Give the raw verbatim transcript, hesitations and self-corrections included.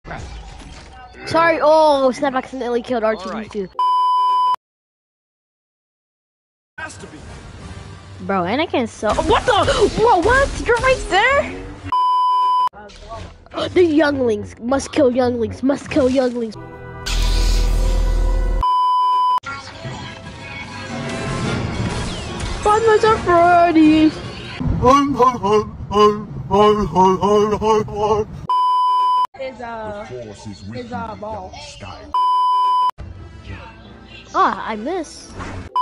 Sorry, oh, Snap accidentally killed R two D two. Has to be. Bro, and I can't sell. What the? Bro, what? You're right there? The younglings must kill younglings, must kill younglings. Five Nights at Freddy's. His uh, his uh ball. Ah, I miss.